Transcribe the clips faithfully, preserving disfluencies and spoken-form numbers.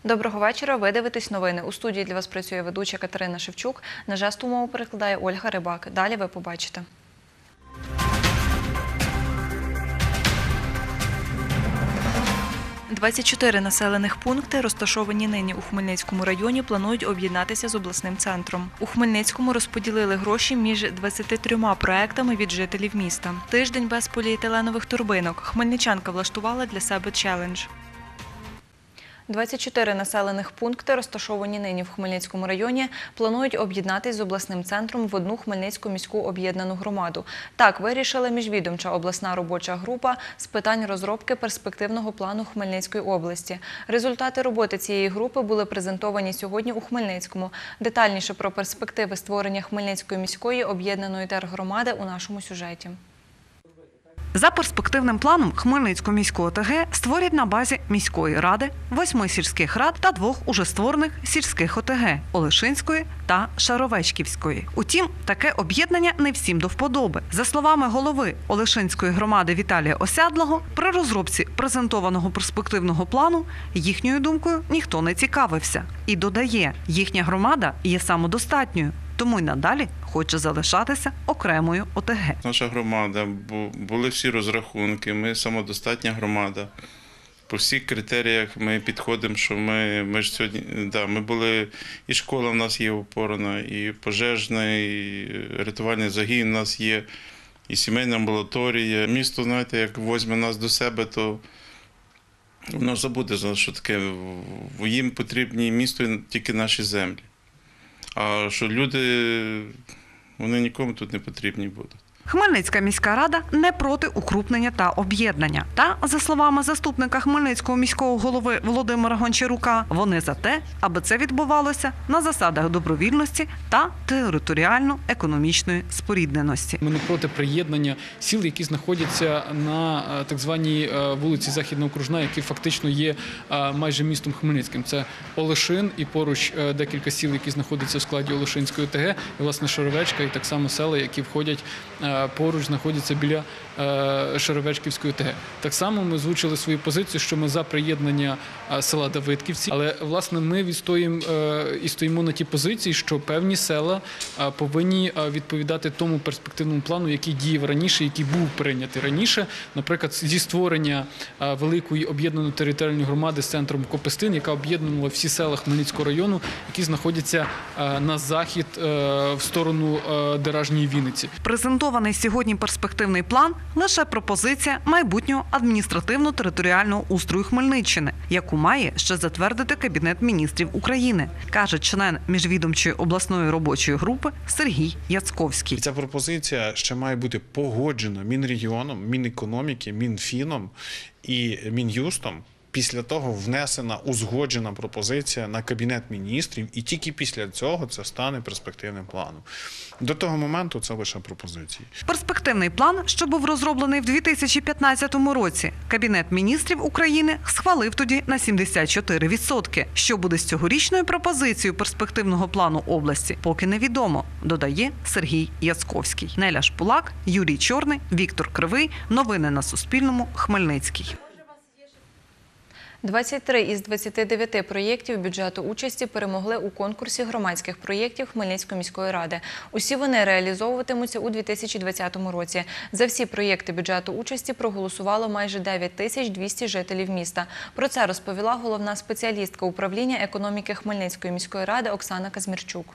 Доброго вечора. Ви дивитесь новини. У студії для вас працює ведуча Катерина Шевчук. На жестову мову перекладає Ольга Рибак. Далі ви побачите. двадцять чотири населених пункти, розташовані нині у Хмельницькому районі, планують об'єднатися з обласним центром. У Хмельницькому розподілили гроші між двадцятьма трьома проектами від жителів міста. Тиждень без поліетиленових торбинок. Хмельничанка влаштувала для себе челендж. двадцять чотири населених пункти, розташовані нині в Хмельницькому районі, планують об'єднатись з обласним центром в одну Хмельницьку міську об'єднану громаду. Так вирішила міжвідомча обласна робоча група з питань розробки перспективного плану Хмельницької області. Результати роботи цієї групи були презентовані сьогодні у Хмельницькому. Детальніше про перспективи створення Хмельницької міської об'єднаної тергромади у нашому сюжеті. За перспективним планом Хмельницьку міську ОТГ створять на базі міської ради, восьми сільських рад та двох уже створених сільських ОТГ – Олешинської та Шаровечківської. Утім, таке об'єднання не всім до вподоби. За словами голови Олешинської громади Віталія Осядлого, при розробці презентованого перспективного плану їхньою думкою ніхто не цікавився. І додає, їхня громада є самодостатньою, тому й надалі хоче залишатися окремою ОТГ. Наша громада, були всі розрахунки, ми самодостатня громада. По всіх критеріях ми підходимо, що ми, ми ж сьогодні, да, ми були, і школа в нас є опорна, і пожежна, і рятувальний загін у нас є, і сімейна амбулаторія. Місто, знаєте, як візьме нас до себе, то воно забуде, що таке, їм потрібні місту тільки наші землі. А що люди, вони нікому тут не потрібні будуть. Хмельницька міська рада не проти укрупнення та об'єднання. Та, за словами заступника Хмельницького міського голови Володимира Гончарука, вони за те, аби це відбувалося на засадах добровільності та територіально-економічної спорідненості. Ми не проти приєднання сіл, які знаходяться на так званій вулиці Західно-Окружна, які фактично є майже містом Хмельницьким. Це Олешин і поруч декілька сіл, які знаходяться в складі Олешинської ОТГ, і, власне, Шаровечка, і так само села, які входять поруч, знаходяться біля Шаровечківської ОТГ. Так само ми озвучили свою позицію, що ми за приєднання села Давидківці, але, власне, ми відстоїмо і стоїмо на тій позиції, що певні села повинні відповідати тому перспективному плану, який діяв раніше, який був прийнятий раніше. Наприклад, зі створення великої об'єднаної територіальної громади з центром Копистин, яка об'єднувала всі села Хмельницького району, які знаходяться на захід в сторону Деражньої Вінниці. Презентований сьогодні перспективний план – лише пропозиція майбутнього адміністративно-територіального устрою Хмельниччини, яку має ще затвердити Кабінет міністрів України, каже член міжвідомчої обласної робочої групи Сергій Яцковський. Ця пропозиція ще має бути погоджена Мінрегіоном, Мінекономіки, Мінфіном і Мін'юстом. Після того внесена узгоджена пропозиція на Кабінет міністрів, і тільки після цього це стане перспективним планом. До того моменту це лише пропозиції. Перспективний план, що був розроблений в дві тисячі п'ятнадцятому році, Кабінет міністрів України схвалив тоді на сімдесят чотири відсотки. Що буде з цьогорічною пропозицією перспективного плану області, поки невідомо, додає Сергій Яцковський. Неля Шпулак, Юрій Чорний, Віктор Кривий. Новини на Суспільному. Хмельницький. двадцять три із двадцяти дев'яти проєктів бюджету участі перемогли у конкурсі громадських проєктів Хмельницької міської ради. Усі вони реалізовуватимуться у дві тисячі двадцятому році. За всі проєкти бюджету участі проголосувало майже дев'ять тисяч двісті жителів міста. Про це розповіла головна спеціалістка управління економіки Хмельницької міської ради Оксана Казмірчук.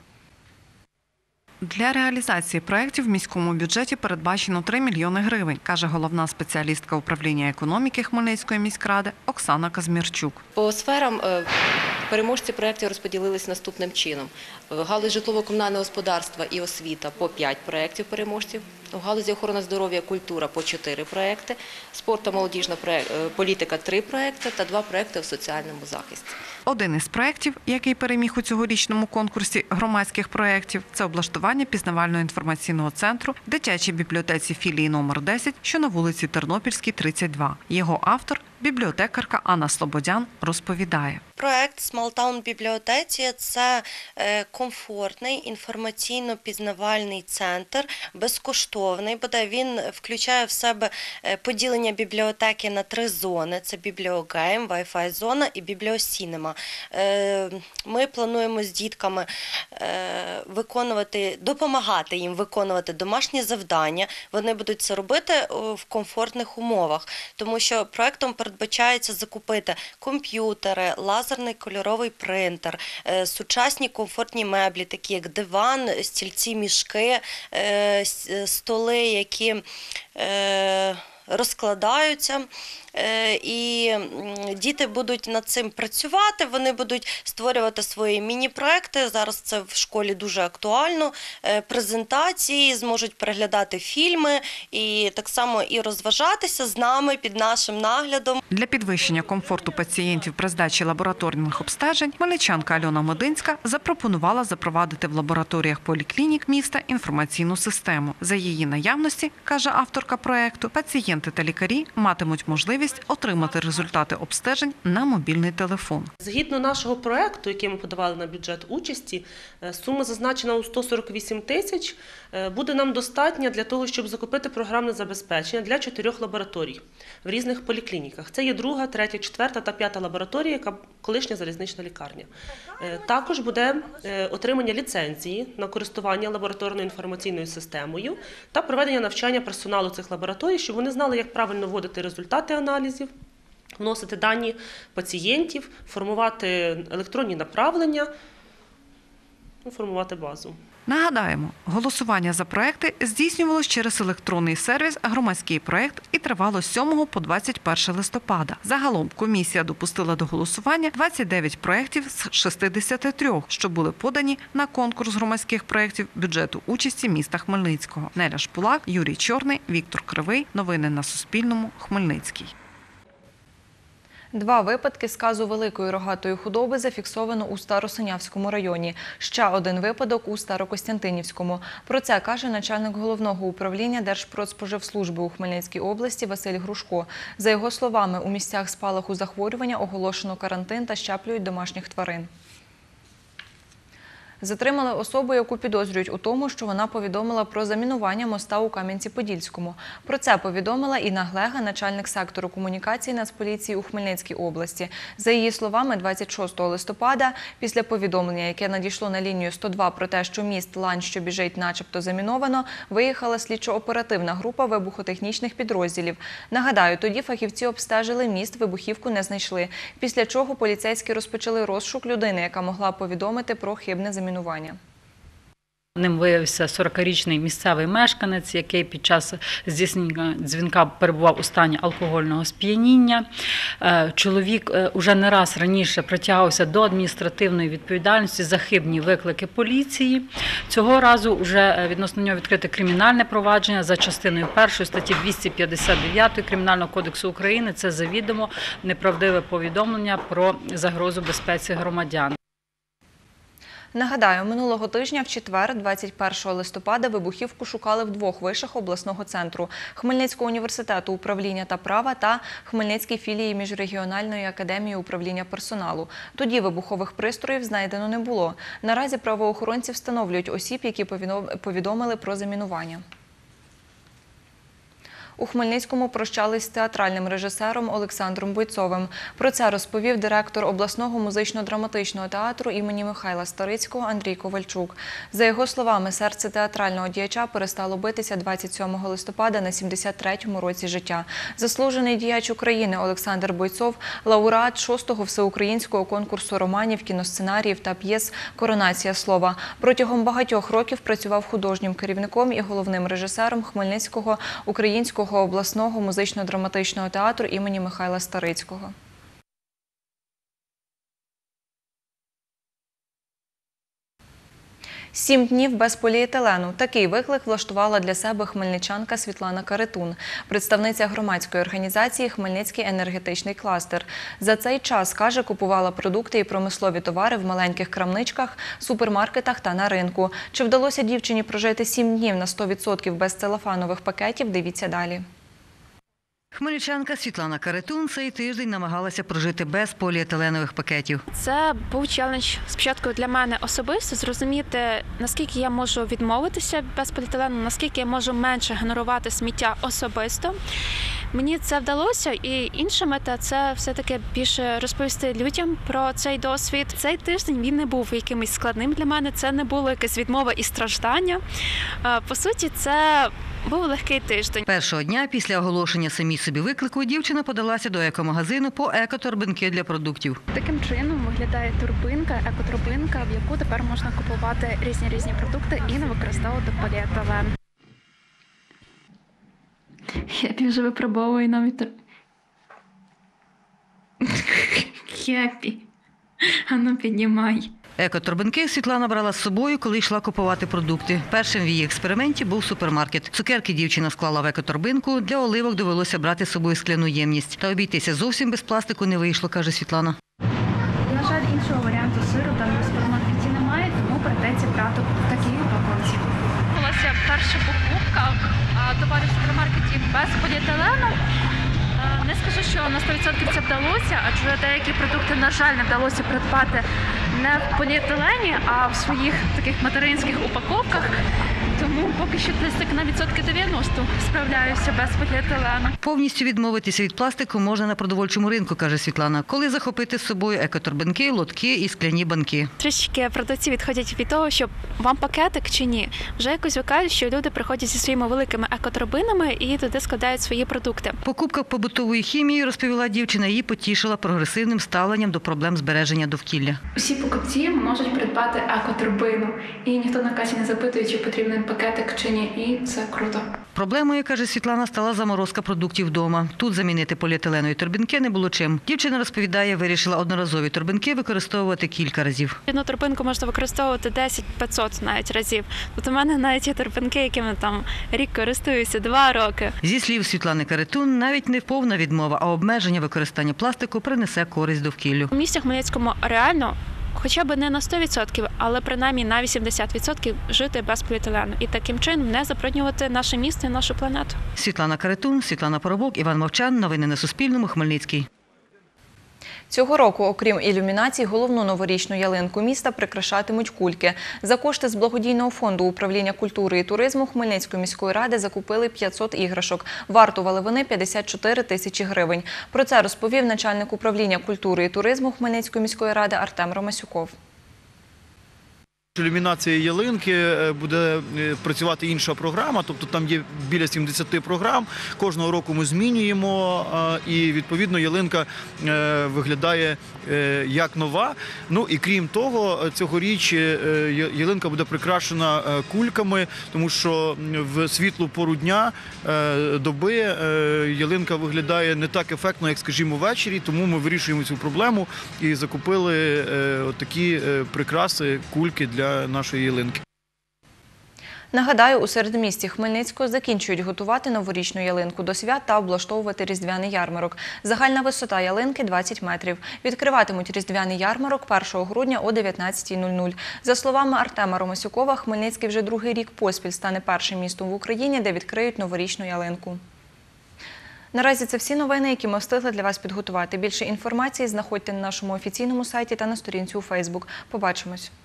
Для реалізації проєктів в міському бюджеті передбачено три мільйони гривень, каже головна спеціалістка управління економіки Хмельницької міськради Оксана Казмірчук. По сферам переможці проєктів розподілились наступним чином. В галузі житлово-комунального господарства і освіта – по п'ять проєктів переможців. У галузі охорони здоров'я, культура – по чотири проєкти. Спорт та молодіжна політика – три проєкти та два проєкти в соціальному захисті. Один із проєктів, який переміг у цьогорічному конкурсі громадських проєктів, це облаштування пізнавального інформаційного центру в дитячій бібліотеці філії номер десять, що на вулиці Тернопільській, тридцять два. Його автор – бібліотекарка Анна Слободян розповідає. Проект «Смолтаун бібліотеці» – це комфортний інформаційно-пізнавальний центр, безкоштовний. двохзонний буде. Він включає в себе поділення бібліотеки на три зони. Це бібліогейм, Wi-Fi зона і бібліосінема. Ми плануємо з дітками виконувати, допомагати їм виконувати домашні завдання. Вони будуть це робити в комфортних умовах, тому що проектом передбачається закупити комп'ютери, лазерний кольоровий принтер, сучасні комфортні меблі, такі як диван, стільці, мішки, столи, які розкладаються, і діти будуть над цим працювати, вони будуть створювати свої міні-проекти, зараз це в школі дуже актуально, презентації, зможуть переглядати фільми і так само і розважатися з нами під нашим наглядом. Для підвищення комфорту пацієнтів при здачі лабораторних обстежень хмельничанка Альона Мединська запропонувала запровадити в лабораторіях поліклінік міста інформаційну систему. За її наявності, каже авторка проекту, пацієнти та лікарі матимуть можливість отримати результати обстежень на мобільний телефон. Згідно нашого проекту, який ми подавали на бюджет участі, сума зазначена у сто сорок вісім тисяч, буде нам достатня для того, щоб закупити програмне забезпечення для чотирьох лабораторій в різних поліклініках. Це є друга, третя, четверта та п'ята лабораторія, яка колишня залізнична лікарня. Також буде отримання ліцензії на користування лабораторною інформаційною системою та проведення навчання персоналу цих лабораторій, щоб вони знали, як правильно вводити результати аналізів, вносити дані пацієнтів, формувати електронні направлення, формувати базу. Нагадаємо, голосування за проекти здійснювалось через електронний сервіс «Громадський проект» і тривало з сьомого по двадцять перше листопада. Загалом комісія допустила до голосування двадцять дев'ять проєктів з шістдесяти трьох, що були подані на конкурс громадських проєктів бюджету участі міста Хмельницького. Неля Шпулак, Юрій Чорний, Віктор Кривий. Новини на Суспільному. Хмельницький. Два випадки сказу великої рогатої худоби зафіксовано у Старосинявському районі. Ще один випадок у Старокостянтинівському. Про це каже начальник головного управління Держпродспоживслужби у Хмельницькій області Василь Грушко. За його словами, у місцях спалаху захворювання оголошено карантин та щеплюють домашніх тварин. Затримали особу, яку підозрюють у тому, що вона повідомила про замінування моста у Кам'янці-Подільському. Про це повідомила Інна Глега, начальник сектору комунікації Нацполіції у Хмельницькій області. За її словами, двадцять шостого листопада, після повідомлення, яке надійшло на лінію сто два про те, що міст Лань, що біжить, начебто заміновано, виїхала слідчо-оперативна група вибухотехнічних підрозділів. Нагадаю, тоді фахівці обстежили міст, вибухівку не знайшли. Після чого поліцейські розпочали розшук людини, яка могла повідомити про хибне замінування. Ним виявився сорокарічний місцевий мешканець, який під час здійснення дзвінка перебував у стані алкогольного сп'яніння. Чоловік уже не раз раніше притягувався до адміністративної відповідальності за хибні виклики поліції. Цього разу вже відносно нього відкрите кримінальне провадження за частиною першої статті двісті п'ятдесят дев'ять Кримінального кодексу України. Це завідомо неправдиве повідомлення про загрозу безпеці громадян. Нагадаю, минулого тижня в четвер, двадцять першого листопада, вибухівку шукали в двох вишах обласного центру – Хмельницького університету управління та права та Хмельницькій філії Міжрегіональної академії управління персоналу. Тоді вибухових пристроїв знайдено не було. Наразі правоохоронці встановлюють осіб, які повідомили про замінування. У Хмельницькому прощались з театральним режисером Олександром Бойцовим. Про це розповів директор обласного музично-драматичного театру імені Михайла Старицького Андрій Ковальчук. За його словами, серце театрального діяча перестало битися двадцять сьомого листопада на сімдесят третьому році життя. Заслужений діяч України Олександр Бойцов – лауреат шостого всеукраїнського конкурсу романів, кіносценаріїв та п'єс «Коронація слова». Протягом багатьох років працював художнім керівником і головним режисером Хмельницького українського обласного музично-драматичного театру імені Михайла Старицького. Сім днів без поліетилену. Такий виклик влаштувала для себе хмельничанка Світлана Каретун, представниця громадської організації «Хмельницький енергетичний кластер». За цей час, каже, купувала продукти і промислові товари в маленьких крамничках, супермаркетах та на ринку. Чи вдалося дівчині прожити сім днів на сто відсотків без целофанових пакетів, дивіться далі. Хмельничанка Світлана Каретун цей тиждень намагалася прожити без поліетиленових пакетів. Це був челендж спочатку для мене особисто, зрозуміти, наскільки я можу відмовитися без поліетилену, наскільки я можу менше генерувати сміття особисто. Мені це вдалося, і інша мета – це все-таки більше розповісти людям про цей досвід. Цей тиждень він не був якимось складним для мене, це не було якась відмова і страждання. По суті, це був легкий тиждень. Першого дня після оголошення самій собі виклику дівчина подалася до екомагазину по екоторбинки для продуктів. Таким чином виглядає турбинка, екоторбинка, в яку тепер можна купувати різні-різні продукти і не використовувати поліетилен. Я вже випробовую нові тор... Хеппі. Ану, піднімай. Екоторбинки Світлана брала з собою, коли йшла купувати продукти. Першим в її експерименті був супермаркет. Цукерки дівчина склала в екоторбинку, для оливок довелося брати з собою скляну ємність. Та обійтися зовсім без пластику не вийшло, каже Світлана. На жаль, іншого варіанту сиру там в супермаркеті немає, тому прийдеться брати в такій упаковці. Була перша покупка товарів в супермаркеті без поліетилену. Не скажу, що на сто відсотків це вдалося, адже деякі продукти, на жаль, не вдалося придбати не в поліетилені, а в своїх таких материнських упаковках. Тому поки що десь так на відсотки дев'яносто справляюся без поліетилену. Повністю відмовитися від пластику можна на продовольчому ринку, каже Світлана, коли захопити з собою екоторбинки, лотки і скляні банки. Трішки продавці відходять від того, що вам пакетик чи ні. Вже якось звикають, що люди приходять зі своїми великими екоторбинами і туди складають свої продукти. Покупка побутової хімії, розповіла дівчина, її потішила прогресивним ставленням до проблем збереження довкілля. Усі покупці можуть придбати екоторбину, і ніхто на касі не запитує, чи потрібен пакетик чи ні, і це круто. Проблемою, каже Світлана, стала заморозка продуктів вдома. Тут замінити поліетиленові торбинки не було чим. Дівчина розповідає, вирішила одноразові торбинки використовувати кілька разів. Одну торбинку можна використовувати десять-п'ятсот навіть разів. От у мене навіть є торбинки, якими там рік користуюся, два роки. Зі слів Світлани Каретун, навіть не повна відмова, а обмеження використання пластику принесе користь довкіллю. У місті Хмельницькому реально хоча б не на сто відсотків, але принаймні на вісімдесят відсотків жити без поліетилену. І таким чином не забруднювати наше місто і нашу планету. Світлана Каретун, Світлана Поробок, Іван Мовчан. Новини на Суспільному. Хмельницький. Цього року, окрім ілюмінацій, головну новорічну ялинку міста прикрашатимуть кульки. За кошти з благодійного фонду управління культури і туризму Хмельницької міської ради закупили п'ятсот іграшок. Вартували вони п'ятдесят чотири тисячі гривень. Про це розповів начальник управління культури і туризму Хмельницької міської ради Артем Ромасюков. Ілюмінація ялинки буде працювати інша програма, тобто там є біля сімдесят програм. Кожного року ми змінюємо і, відповідно, ялинка виглядає як нова. Ну і крім того, цьогоріч ялинка буде прикрашена кульками, тому що в світлу пору дня, доби ялинка виглядає не так ефектно, як, скажімо, ввечері, тому ми вирішуємо цю проблему і закупили такі прикраси, кульки для для нашої ялинки. Нагадаю, у середмісті Хмельницького закінчують готувати новорічну ялинку до свят та облаштовувати різдвяний ярмарок. Загальна висота ялинки – двадцять метрів. Відкриватимуть різдвяний ярмарок першого грудня о дев'ятнадцятій нуль нуль. За словами Артема Ромасюкова, Хмельницький вже другий рік поспіль стане першим містом в Україні, де відкриють новорічну ялинку. Наразі це всі новини, які ми встигли для вас підготувати. Більше інформації знаходьте на нашому офіційному сайті та на сторінці у Фейсбук. Побачимось!